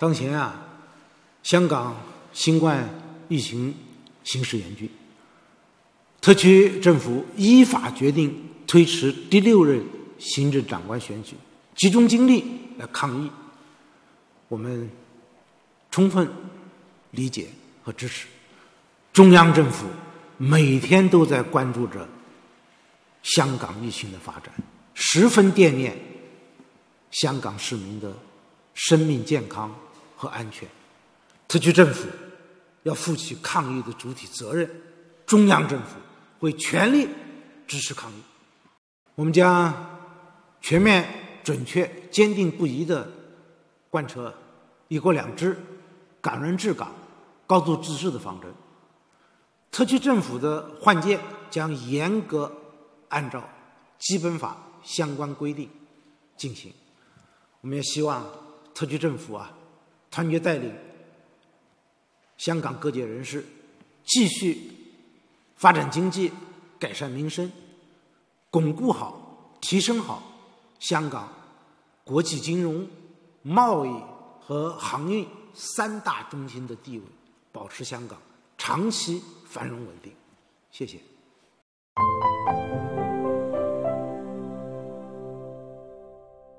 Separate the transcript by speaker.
Speaker 1: 当前香港新冠疫情形势严峻，特区政府依法决定推迟第6任行政长官选举，集中精力来抗疫。我们充分理解和支持。中央政府每天都在关注着香港疫情的发展，十分惦念香港市民的生命健康和安全。特区政府要负起抗疫的主体责任，中央政府会全力支持抗疫。我们将全面、准确、坚定不移地贯彻一国两制、港人治港、高度自治的方针。特区政府的换届将严格按照基本法相关规定进行。我们也希望特区政府团结带领香港各界人士继续发展经济、改善民生，巩固好、提升好香港国际金融、贸易和航运3大中心的地位，保持香港长期繁荣稳定。谢谢。